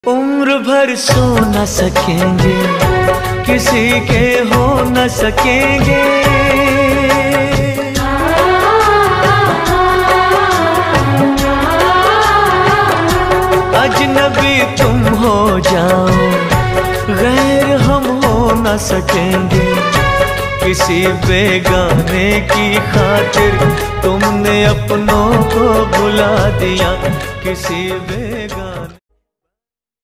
उम्र भर सो न सकेंगे, किसी के हो न सकेंगे। अजनबी तुम हो जाओ, गैर हम हो न सकेंगे। किसी बेगाने की खातिर तुमने अपनों को भुला दिया, किसी बेगाने